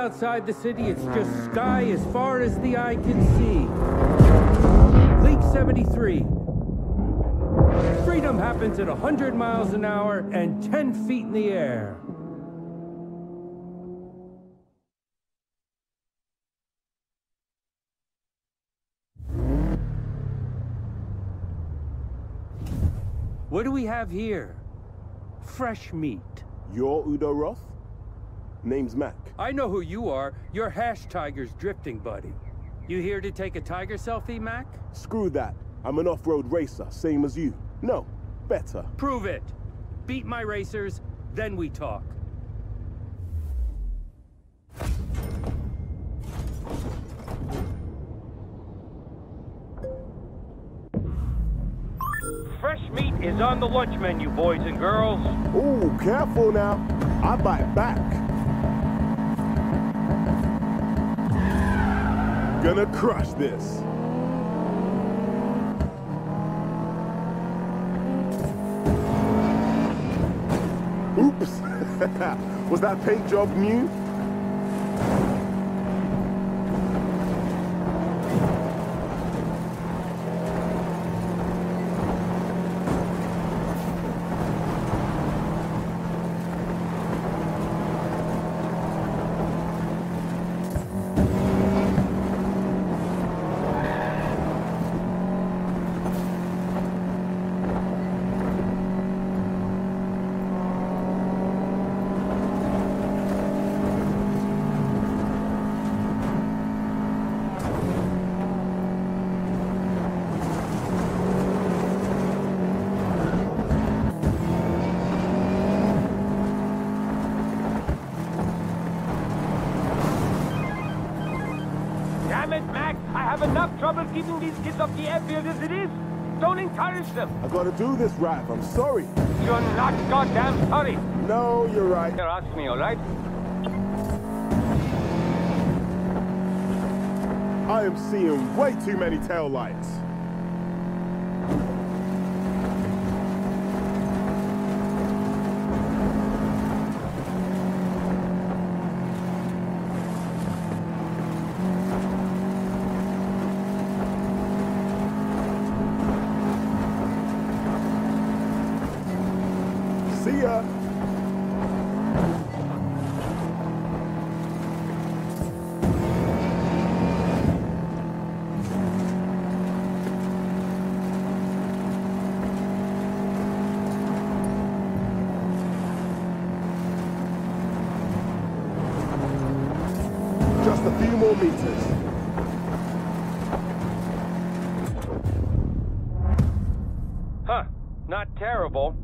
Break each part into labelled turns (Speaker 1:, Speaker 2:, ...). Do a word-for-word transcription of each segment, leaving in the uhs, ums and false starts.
Speaker 1: outside the city, it's just sky as far as the eye can see. League seventy-three. Freedom happens at one hundred miles an hour and ten feet in the air. What do we have here? Fresh meat.
Speaker 2: You're Udo Roth? Name's Mac.
Speaker 1: I know who you are. You're Hash Tiger's drifting buddy. You here to take a tiger selfie, Mac?
Speaker 2: Screw that. I'm an off-road racer, same as you. No, better.
Speaker 1: Prove it. Beat my racers, then we talk. Fresh meat is on the lunch menu, boys and girls.
Speaker 2: Ooh, careful now. I bite back. Gonna crush this. Oops. Was that paint job new?
Speaker 3: Damn it, Mac! I have enough trouble keeping these kids off the airfield as it is. Don't encourage them.
Speaker 2: I gotta do this, Raph. I'm sorry.
Speaker 3: You're not goddamn sorry.
Speaker 2: No, you're right.
Speaker 3: Here, ask me, all right?
Speaker 2: I am seeing way too many taillights. See ya. Just a few more meters.
Speaker 3: Huh. Not terrible.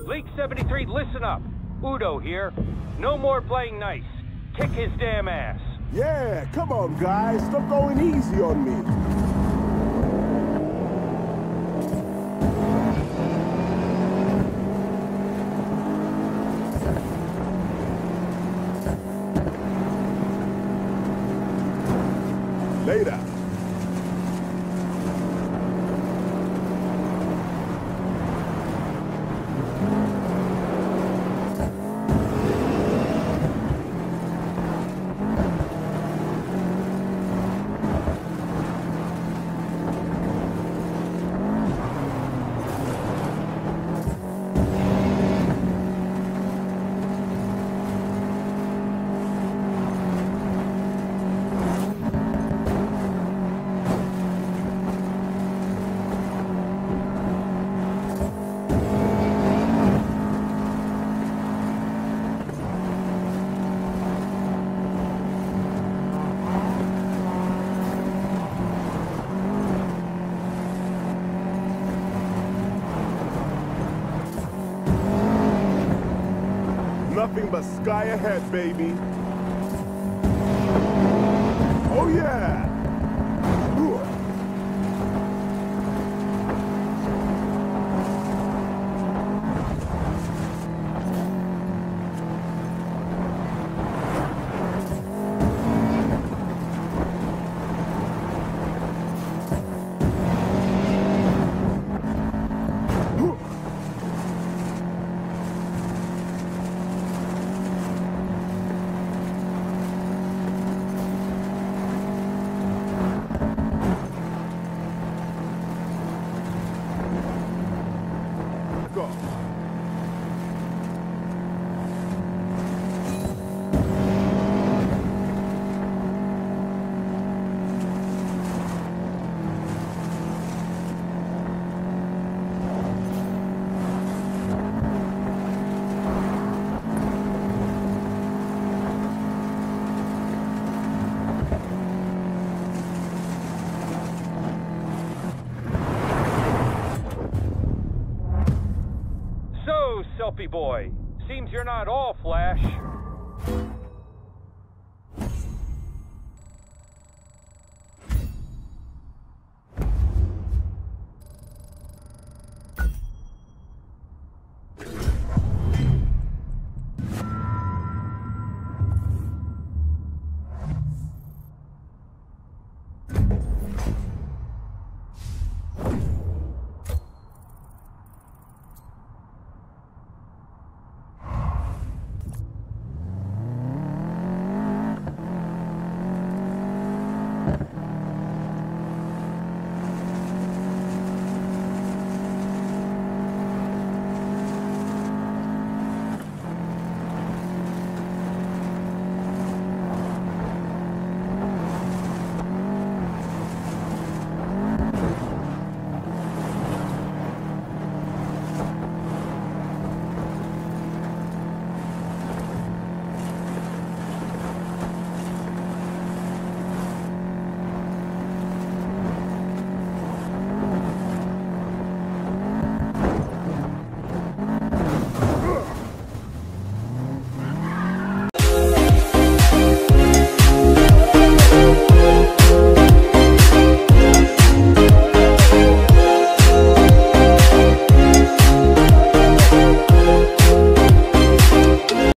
Speaker 3: Leak seventy-three, listen up. Udo here. No more playing nice. Kick his damn ass.
Speaker 2: Yeah, come on, guys. Stop going easy on me. Later. Nothing but sky ahead, baby. Oh yeah! Ooh. Go.
Speaker 3: So, Selfie boy, seems you're not all flash.